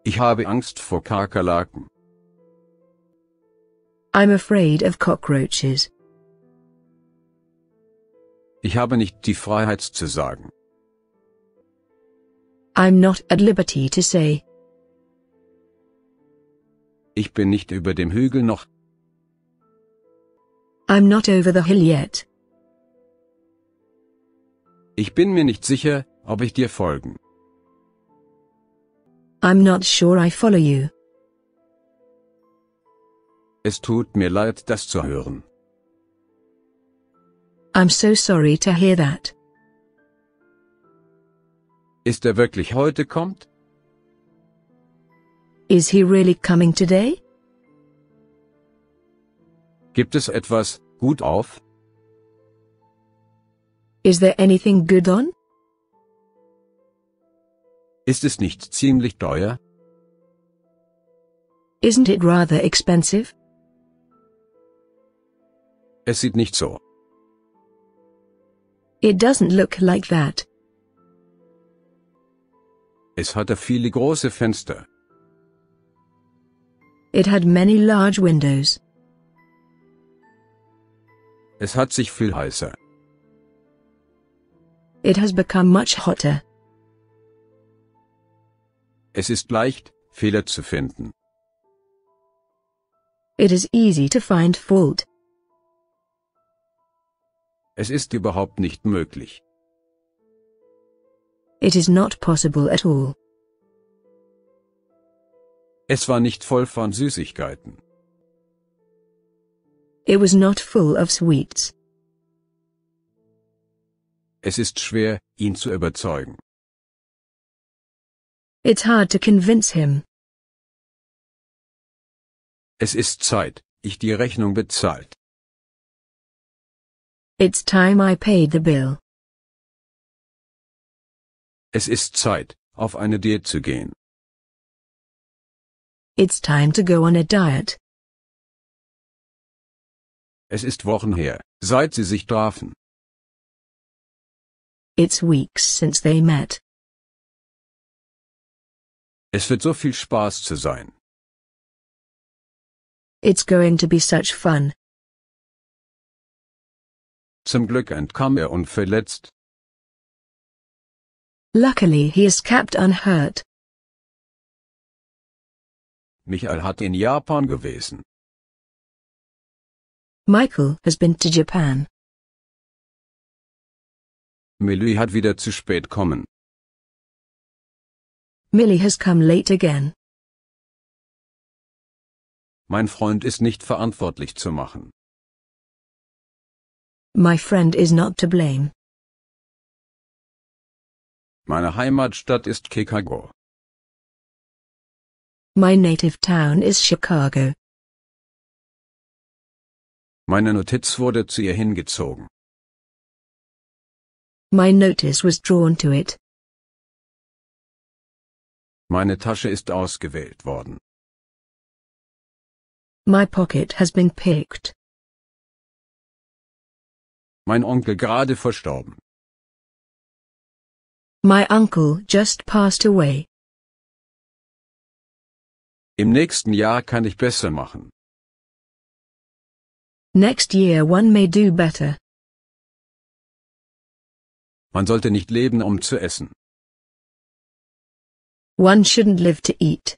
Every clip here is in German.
Ich habe Angst vor Kakerlaken. I'm afraid of cockroaches. Ich habe nicht die Freiheit zu sagen. I'm not at liberty to say. Ich bin nicht über dem Hügel noch. I'm not over the hill yet. Ich bin mir nicht sicher, ob ich dir folgen. I'm not sure I follow you. Es tut mir leid, das zu hören. I'm so sorry to hear that. Ist er wirklich heute kommt? Is he really coming today? Gibt es etwas gut auf? Is there anything good on? Ist es nicht ziemlich teuer? Isn't it rather expensive? Es sieht nicht so. It doesn't look like that. Es hatte viele große Fenster. It had many large windows. Es hat sich viel heißer. It has become much hotter. Es ist leicht, Fehler zu finden. It is easy to find fault. Es ist überhaupt nicht möglich. It is not possible at all. Es war nicht voll von Süßigkeiten. It was not full of sweets. Es ist schwer, ihn zu überzeugen. It's hard to convince him. Es ist Zeit, ich die Rechnung bezahlt. It's time I paid the bill. Es ist Zeit, auf eine Diät zu gehen. It's time to go on a diet. Es ist Wochen her, seit sie sich trafen. It's weeks since they met. Es wird so viel Spaß zu sein. It's going to be such fun. Zum Glück entkam er unverletzt. Luckily he escaped unhurt. Michael hat in Japan gewesen. Michael has been to Japan. Millie hat wieder zu spät kommen. Millie has come late again. Mein Freund ist nicht verantwortlich zu machen. My friend is not to blame. Meine Heimatstadt ist Chicago. My native town is Chicago. Meine Notiz wurde zu ihr hingezogen. My notice was drawn to it. Meine Tasche ist ausgewählt worden. My pocket has been picked. Mein Onkel gerade verstorben. My uncle just passed away. Im nächsten Jahr kann ich besser machen. Next year one may do better. Man sollte nicht leben, um zu essen. One shouldn't live to eat.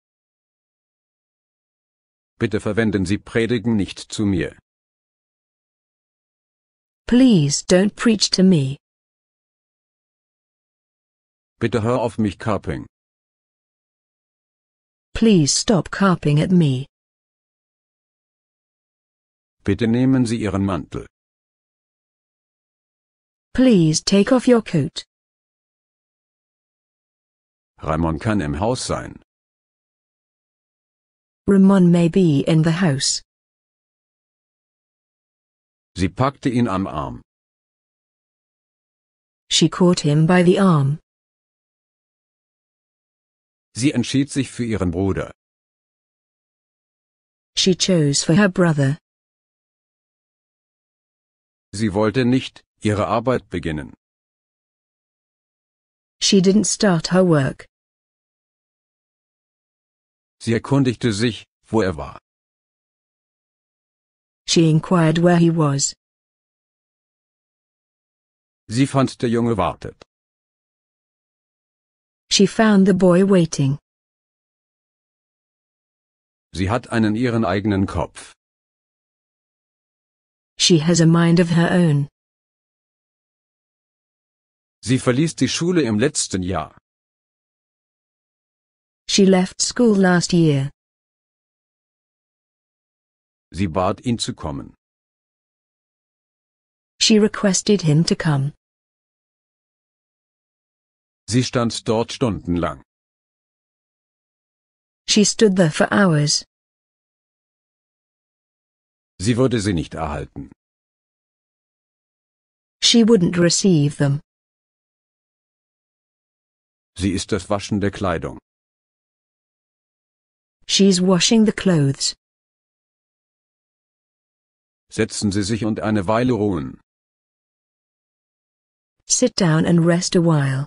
Bitte verwenden Sie Predigen nicht zu mir. Please don't preach to me. Bitte hör auf mich carping. Please stop carping at me. Bitte nehmen Sie Ihren Mantel. Please take off your coat. Raimon kann im Haus sein. Ramon may be in the house. Sie packte ihn am Arm. She caught him by the arm. Sie entschied sich für ihren Bruder. She chose for her brother. Sie wollte nicht ihre Arbeit beginnen. She didn't start her work. Sie erkundigte sich, wo er war. She inquired where he was. Sie fand, der Junge wartet. She found the boy waiting. Sie hat einen ihren eigenen Kopf. She has a mind of her own. Sie verließ die Schule im letzten Jahr. She left school last year. Sie bat ihn zu kommen. She requested him to come. Sie stand dort stundenlang. She stood there for hours. Sie würde sie nicht erhalten. She wouldn't receive them. Sie ist das Waschen der Kleidung. She's washing the clothes. Setzen Sie sich und eine Weile ruhen. Sit down and rest a while.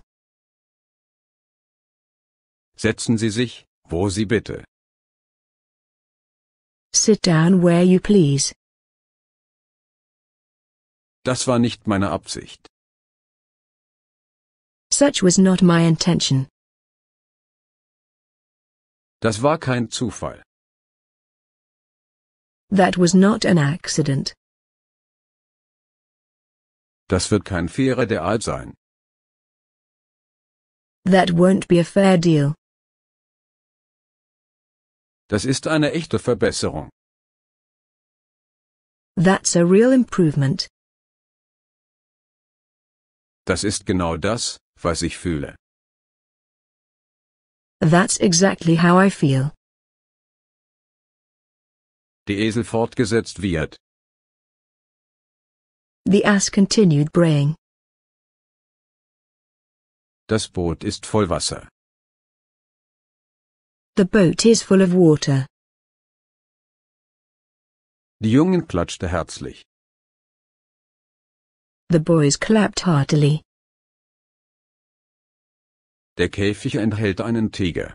Setzen Sie sich, wo Sie bitte. Sit down where you please. Das war nicht meine Absicht. Such was not my intention. Das war kein Zufall. That was not an accident. Das wird kein fairer Deal sein. That won't be a fair deal. Das ist eine echte Verbesserung. That's a real improvement. Das ist genau das, was ich fühle. That's exactly how I feel. Die Esel fortgesetzt wird. The ass continued braying. Das Boot ist voll Wasser. The boat is full of water. Die Jungen klatschte herzlich. The boys clapped heartily. Der Käfig enthält einen Tiger.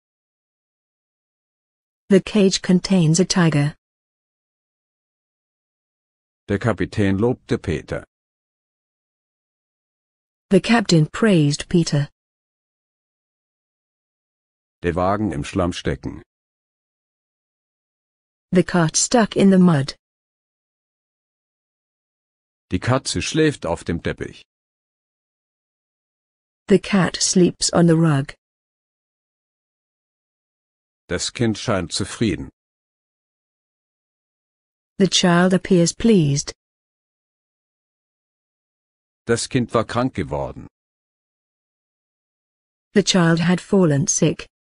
The cage contains a tiger. Der Kapitän lobte Peter. The captain praised Peter. Der Wagen im Schlamm stecken. The cart stuck in the mud. Die Katze schläft auf dem Teppich. The cat sleeps on the rug. Das Kind scheint zufrieden. The child appears pleased. Das Kind war krank geworden. The child had fallen sick.